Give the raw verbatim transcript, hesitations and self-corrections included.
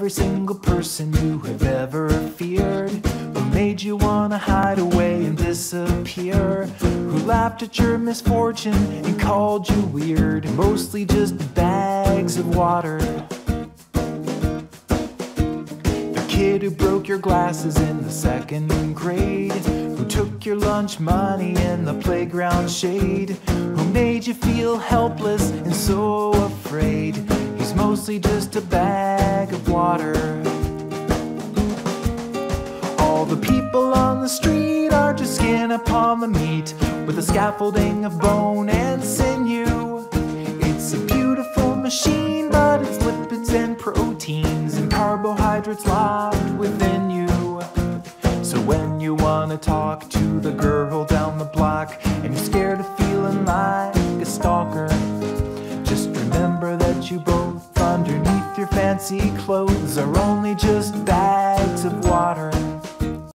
every single person you have ever feared, who made you wanna hide away and disappear, who laughed at your misfortune and called you weird, mostly just bags of water. The kid who broke your glasses in the second grade, who took your lunch money in the playground shade, who made you feel helpless and so afraid. He's mostly just a bag of water. All the people on the street are just skin upon the meat, with a scaffolding of bone and sinew. It's a beautiful machine, but it's lipids and proteins and carbohydrates locked within you. So when you wanna talk to the girl down the block and you're scared of feeling like a stalker, just remember that you both underneath your fancy clothes are only just bags of water.